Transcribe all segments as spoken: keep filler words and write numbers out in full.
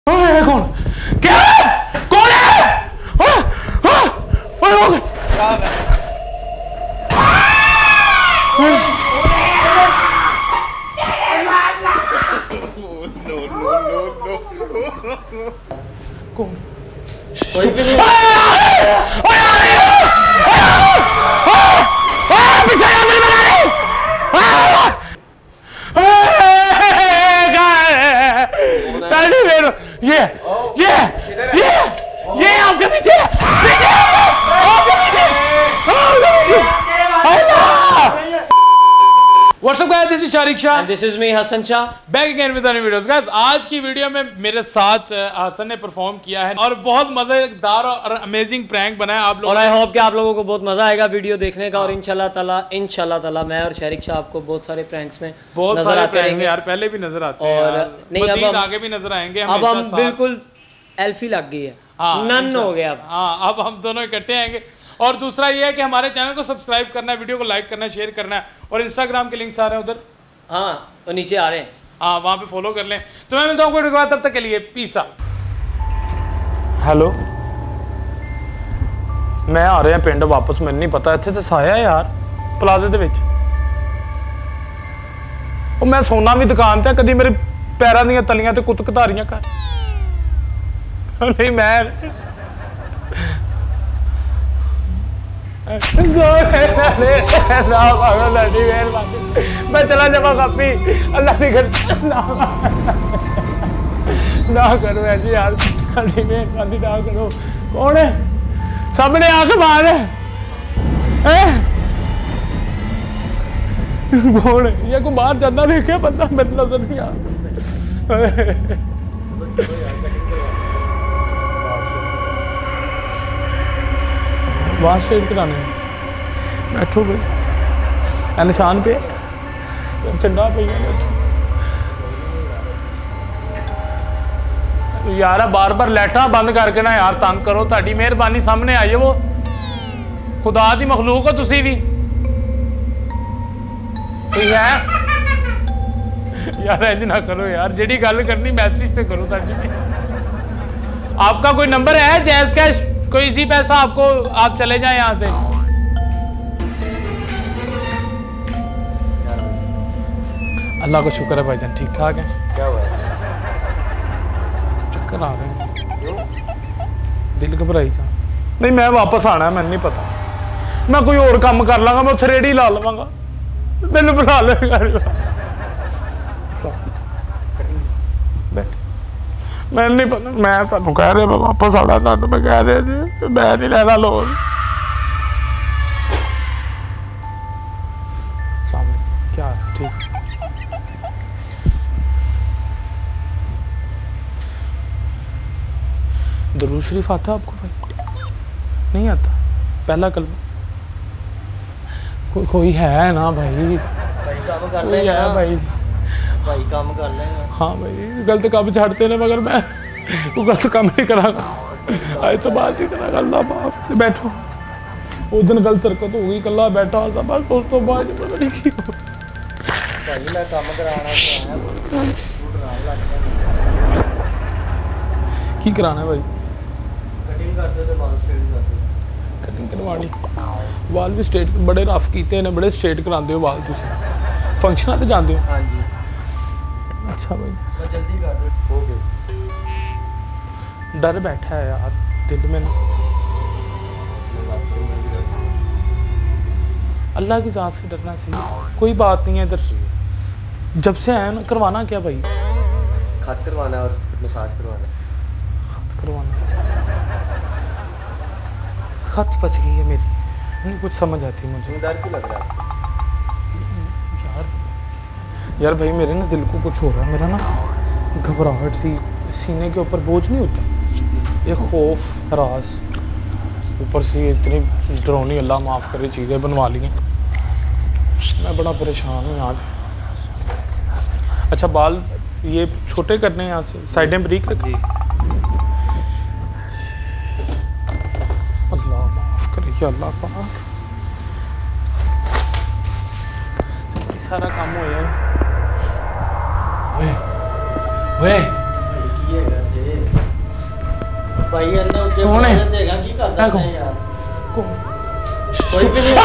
है कौन? क्या है? कौन है? हाँ, हाँ, ओए ओए कौन? कोई भी नहीं। ओए आ रही हो? ओए पीछे आ मेरे बना रही। ताड़ी मेरे ये ये ये ये आपके पीछे पीछे आपके पीछे what's up guys, this is Sharik Shah and this is me Hasan Shah, back again with new videos. Guys आज की वीडियो में मेरे साथ हसन ने परफॉर्म किया है और बहुत मजेदार और अमेजिंग प्रैंक बनाया आप लोगों, और आई होप कि आप लोगों को बहुत मजा आएगा वीडियो देखने का। और इंशाल्लाह ताला इंशाल्लाह ताला मैं और शारिक शाह आपको बहुत सारे प्रैंक्स में बहुत नजर सारे आते प्रैंक रहेंगे यार, पहले भी नजर आते हैं और यार। नहीं, अब हम आगे भी नजर आएंगे। अब हम बिल्कुल एल्फी लग गई है, हाँ, नन हो गया अब। हाँ, अब हम दोनों इकट्ठे आएंगे। और दूसरा ये है कि हमारे चैनल को सब्सक्राइब करना है, वीडियो को लाइक करना है, शेयर करना है और इंस्टाग्राम के लिंक्स आ रहे हैं उधर, हाँ और नीचे आ रहे हैं, हाँ वहाँ पे फॉलो कर लें। तो मैं मिलता हूँ कोई तब तक के लिए पीसा। हेलो, मैं आ रहा पिंड वापस, मैंने नहीं पता इत्थे ते साया यार प्लाजे दे विच। ਉਹ मैं सोना भी दुकान ते कदी मेरे पैरों दी तलियां ते कुत कतारियां कर नहीं मैं मैं चला जावा कापी अल्लाह की ना करो ऐसी यार, मेहरबानी ना करो। कौन है सामने आके बाहर है? कौन है ये? को बाहर जाना देखे बंदा मेरे नजर नहीं आ। वाश शेड कराने बैठो भाई, निशान पे चंडा पे यार, बार बार लाइटा बंद करके ना यार तंग करो। ताड़ी मेहरबानी सामने आई है वो, खुदा दी मखलूक हो तुसी भी कोई है यार, इंज ना करो यार, जेडी गल करनी मैसेज से करो। ताड़ी आपका कोई नंबर है जैज कैश, कोई इसी पैसा आपको, आप चले जाएं यहाँ से। अल्लाह का शुक्र है भाईजान, ठीक ठाक है। क्या हुआ? चक्कर आ रहे हैं, दिल घबराई जा। नहीं मैं वापस आना है, मैंने नहीं पता, मैं कोई और काम कर लांगा, मैं उत्थे रेड़ी ला लवांगा, मैंने बुला लेगा। मैं नहीं पता, मैं तुहानू कह रहा मैं वापस आना, तुहानू मैं कह रहा जी मैं नहीं लेना लोन। क्या ठीक दरूद शरीफ आता आपको भाई? नहीं आता? पहला कलमा को, कोई है ना भाई? भाई काम कर ले है भाई, भाई काम कर लेंगे। हाँ भाई गलत काम छाड़ते हैं मगर मैं वो गलत काम नहीं करागा, आज तो बात ही करागा। अल्लाह माफ। बैठो, उस दिन गलत हरकत हो गई, कला बैठा था बस, उस तो बाद पता नहीं की भाई मैं काम कराना की कराना है भाई? कटिंग करते थे, बाल स्ट्रेट करते, कटिंग करवानी, वाल भी स्ट्रेट बड़े रफ कीते ने, बड़े स्ट्रेट कराते हो वाल तुम फंक्शन पे जाते हो? हाँ जी। अच्छा भाई तो जल्दी कर दो, हो गया। डर बैठा है यार दिल में। अल्लाह की ज़ात से डरना चाहिए, कोई बात नहीं है। इधर जब से आया ना, करवाना क्या भाई? खत करवाना और मसाज करवाना। खत करवाना, खत बच गई है मेरी, नहीं कुछ समझ आती मुझे। डर क्यों लग रहा है यार? यार भाई मेरे ना दिल को कुछ हो रहा है, मेरा ना घबराहट सी, सीने के ऊपर बोझ नहीं होता, ये खौफ राज, ऊपर से इतनी डरावनी, अल्लाह माफ़ करे, चीज़ें बनवा ली हैं। मैं बड़ा परेशान हूँ यार। अच्छा बाल ये छोटे करने हैं यहाँ से, साइडें ब्रीक रखी। अल्लाह माफ़ करे अल्लाह पाक, सारा काम हो यार। ओए ओए भाई इन्ने ऊंचे कौन है? देगा की करदा कौन? है यार कौन? कोई भी नहीं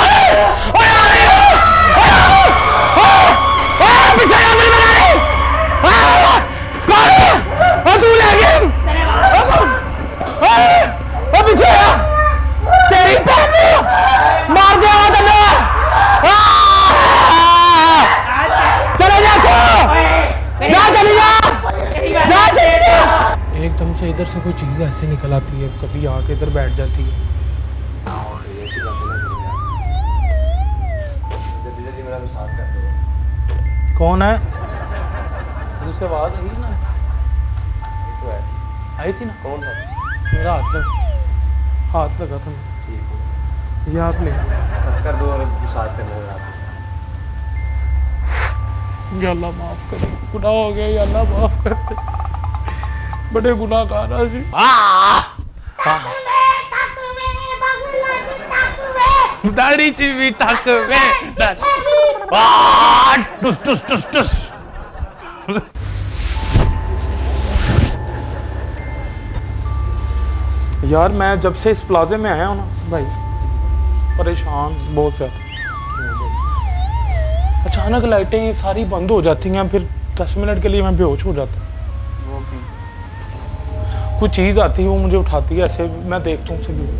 पीछे आ मेरी बना रही कौन है? ओ तू ले गया ओ पीछे आ तेरी बहन मार दिया मैं तन्ने चले जा तू जा चली जा जा चली जा एकदम से इधर से कोई चीज ऐसे निकल आती है कभी आके इधर बैठ जाती है कौन है उससे आवाज आई ना तो है आई थी ना कौन था मेरा हाथ लग हाथ लगा था ठीक है ये आप ले कर दो और मसाज कर दो आप या अल्लाह माफ करे गुनाह हो गया या अल्लाह माफ कर दे बड़े गुनाहगार हैं जी दाढ़ी चिवी टक में आ टुस टुस टुस टुस यार मैं जब से इस प्लाजे में आया हूँ ना भाई परेशान बहुत ज्यादा अचानक लाइटें सारी बंद हो जाती हैं फिर दस मिनट के लिए मैं बेहोश हो जाता हूँ कुछ चीज़ आती है वो मुझे उठाती है ऐसे मैं देखता हूँ उसे भी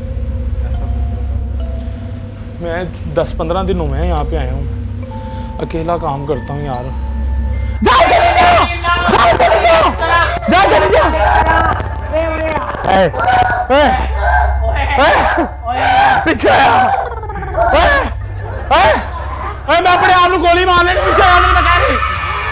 मैं दस पंद्रह दिनों में यहाँ पे आया हूँ अकेला काम करता हूँ यार जा चली जा जा चली जा ए ए ए पीछे आ ए ए ए मैं अपने आप को गोली मार लेनी पीछे आने में लगा रही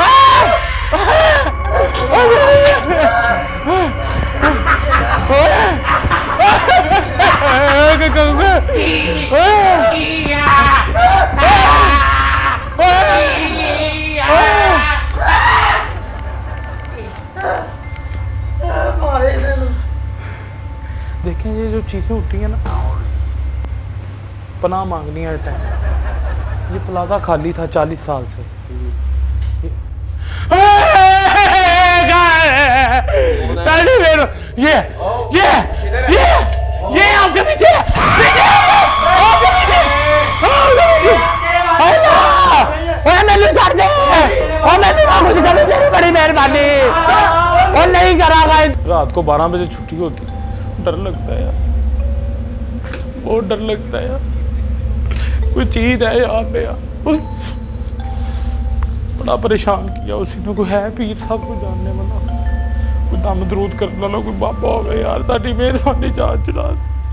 देखें ये जो चीजें उठी है ना पनाह मांगनी है टाइम ये प्लाजा खाली था चालीस साल से ये ये ये ये आपके पीछे बड़ी मेहरबानी और नहीं करा रात को बारह बजे छुट्टी होती डर लगता है यार बहुत डर लगता है यार कोई चीज है यहाँ पे यार बड़ा परेशान किया उसी ने कोई है पीर साहब को जानने वाला कोई दम दरूद करने वाला कोई बाबा हो गया यार ताड़ी मेहरबानी जान चला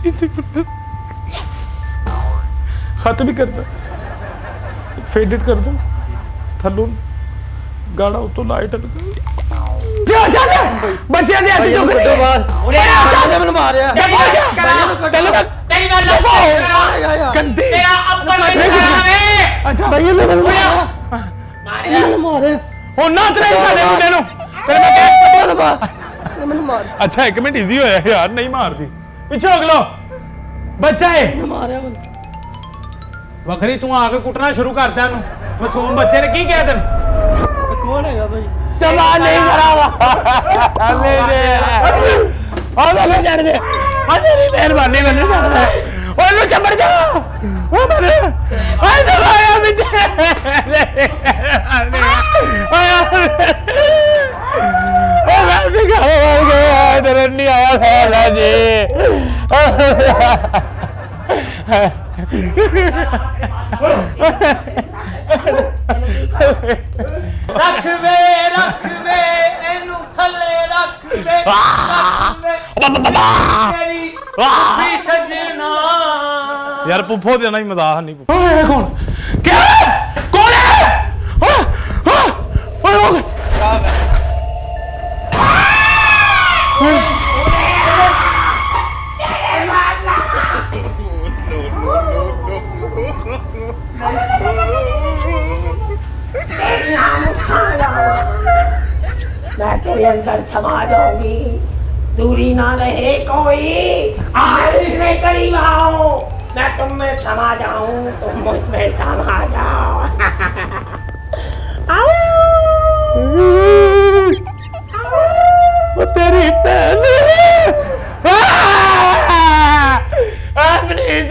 खत भी करना फेडेड कर दूं थल्लों गाड़ा उतो लाइट चल चल बच्चे दे आती जो कर ओरे चल मैंने मारया चलो तेरी बात लो गंदी तेरा अब्बल है अच्छा भैया मैंने मारया मैंने मारया ओ ना तेरे साले मुंडे नु तेरे मैं कहता मार मैंने मार अच्छा एक मिनट इजी होया यार नहीं मारदी पीछे अगलो बच्चा है मारया मैंने वखरी तू आके कुटना शुरू करता नु मासूम बच्चे ने की कह देन कौन है भाई तबा नहीं करावा ले दे ओ ले जाने दे ओ तेरी मेहरबानी मैंने कर दे ओ लो चमड़ जा ओ मेरे ओ दबाया पीछे ओ मैं भी गाँव मर गया तेरे नहीं आया फैला रख वे रख वे एनु थले रख वे तेरी भी सजना यार पुप्पो देना ही मजाक नहीं पुप्पो ओए कौन क्या कौन है ओए ओए ओए मैं तेरे अंदर समा जाऊंगी दूरी ना रहे कोई आज मैं करीब आओ मैं तुम में समा जाऊं तुम मुझ में समा जाओ वो तेरी पहले नहीं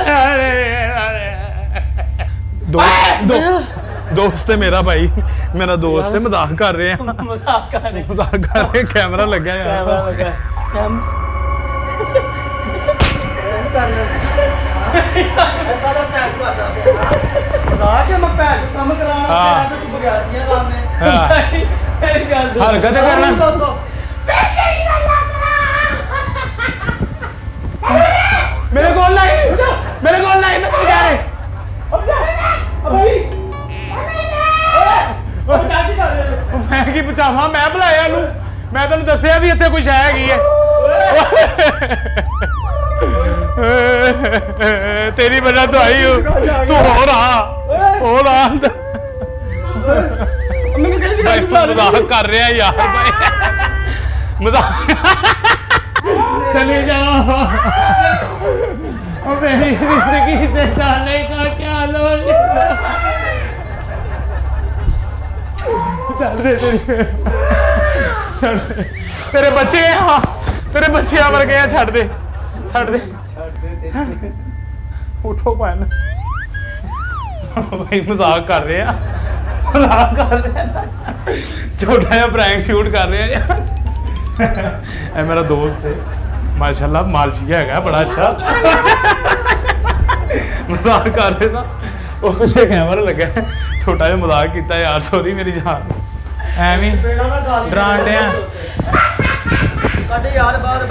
दोस्त दो, दोस्त है मेरा भाई, मेरा दोस्त है, मजाक कर रहे हैं, मजाक कर रहे हैं, मजाक कर रहे हैं, कैमरा लगा है यार। कैमरा लगा है। हम काम कराना हाँ। तू बगासियां लाने हाँ, मेरी गल सुन। हरकत करना मेरे को नहीं, मेरे को नहीं, मैं क्या रहे मैं की बचावा, मैं बुलाया नू, मैं तेन दसिया भी इतने कुछ हैगी है। तेरी वजह तो आई हो, तू हो रहा हो रहा भाई, मजाक कर रहे हैं यार भाई, मजाक चले जाओ, मेरी जिंदगी से जाने का क्या लोग। चल दे तेरी, चल दे। तेरे बच्चे हैं, हाँ तेरे बच्चे मर गए हैं, छड़ दे छड़ दे उठो भैन भाई, मजाक कर रहे हैं, मजाक कर रहे हैं, छोटा जिहा प्रैंक शूट कर रहे हैं। मेरा दोस्त है माशाल्लाह, मालशिया है बड़ा अच्छा। मजाक कर रहे था, उससे कैमरा लगा है, छोटा जिहा मजाक किया यार, सॉरी मेरी जान, एवं डरान दिया यार बाहर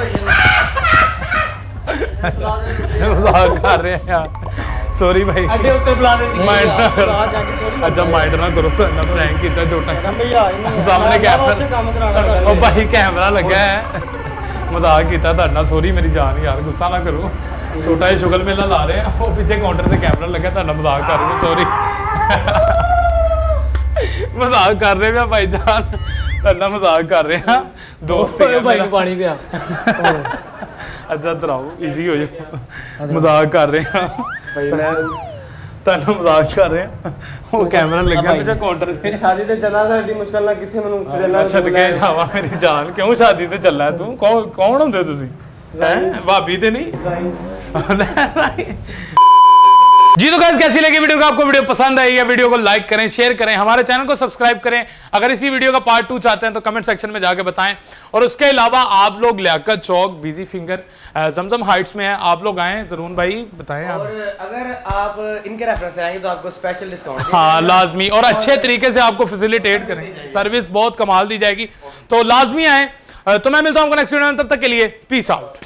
मजाक कर रहे हैं यार, सॉरी भाई, अड्डे उत्ते बुला दे सी। माइंड ना करो, अच्छा माइंड ना करो, तो ना प्रैंक किया छोटा, सामने कैमरा, ओ भाई कैमरा लगा है, मजाक किया तुहाडे, सॉरी मेरी जान यार, गुस्सा ना करो, छोटा जिहा शुगल मेला ला रहे हैं, वो पीछे काउंटर से कैमरा लगा, तुहाडा मजाक कर रहे, सॉरी मजाक कर रहे हैं भाई जान, तुहाडा मजाक कर रहे हैं, दोस्त भाई को पानी पिया। अच्छा इधर आओ, इजी हो जाए, मजाक कर रहे हैं भाई मैं तुहाडा मजाक कर रहे हैं, वो कैमरा लगा पीछे काउंटर से, शादी ते चला साडी मुश्किल ना किथे मैनू चलेला सदके जावा मेरी जान, क्यों शादी ते चला तू, कौन कौन होंदे तुसी हैं, भाभी ते नहीं। जी तो गाइस कैसी लगी वीडियो को, आपको वीडियो पसंद आई है, वीडियो को लाइक करें, शेयर करें, हमारे चैनल को सब्सक्राइब करें, अगर इसी वीडियो का पार्ट टू चाहते हैं तो कमेंट सेक्शन में जाके बताएं, और उसके अलावा आप लोग लियाकत चौक बिजी फिंगर जमजम हाइट्स में है, आप लोग आएँ जरूर भाई, बताएं आप। और अगर आप इनके रेफरेंस से आएंगे तो आपको स्पेशल डिस्काउंट, हाँ लाजमी, और अच्छे तरीके से आपको फैसिलिटेट करें, सर्विस बहुत कमाल दी जाएगी, तो लाजमी आए। तो मैं मिलता हूँ आपको नेक्स्ट वीडियो में, तब तक के लिए पीस आउट।